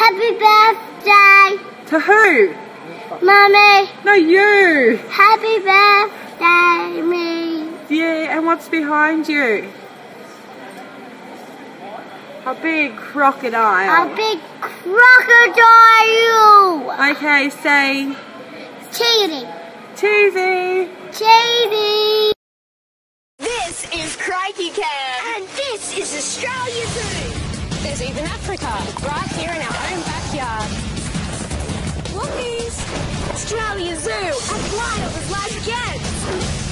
Happy birthday. To who? Mommy. No, you. Happy birthday, me. Yeah, and what's behind you? A big crocodile. A big crocodile. Okay, say Cheating. cheesy. Cheating. This is Crikey Camp. And this is Australia Zoo. There's even Africa, right here in our own backyard. Lookies! Australia Zoo, as wild as life gets.